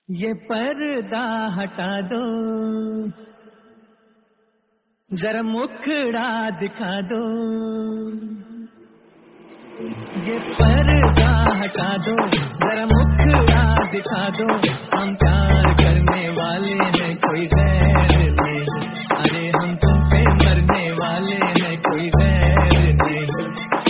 ये पर्दा हटा दो, जरा मुखड़ा दिखा दो। ये पर्दा हटा दो, जरा मुखड़ा दिखा दो। हम प्यार करने वाले हैं, कोई गैर नहीं। अरे हम तुम पे मरने वाले हैं, कोई गैर नहीं।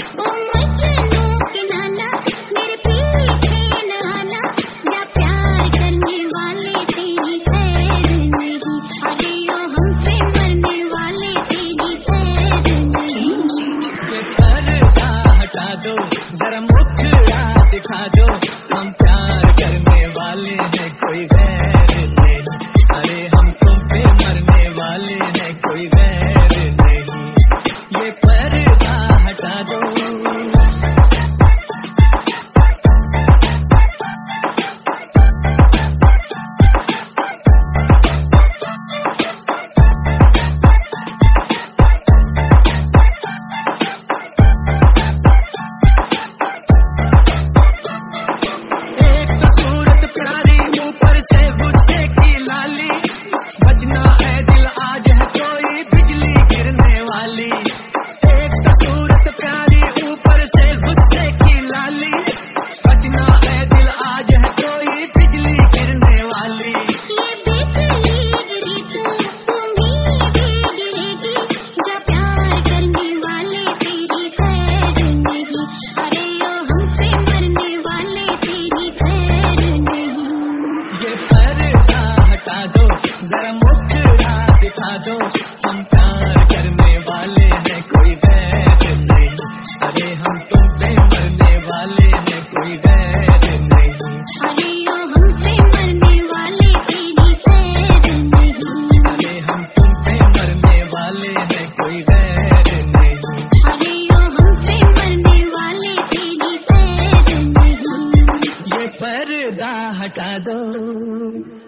जरा मुखड़ा दिखा दो, हम प्यार करने वाले हैं, कोई गैर नहीं। अरे हम तुम पे मरने वाले हैं, कोई गैर नहीं। ये पर्दा हटा दो। जरा मुखड़ा दिखा दो, हम प्यार करने वाले हैं, कोई गैर नहीं। अरे हम तुम पे मरने वाले हैं, कोई गैर नहीं। अरे हम पे मरने वाले तेरी खैर नहीं। अरे हम तुम पे मरने वाले हैं, कोई गैर नहीं। अरे हम पे मरने वाले तेरी खैर नहीं। ये पर्दा हटा दो।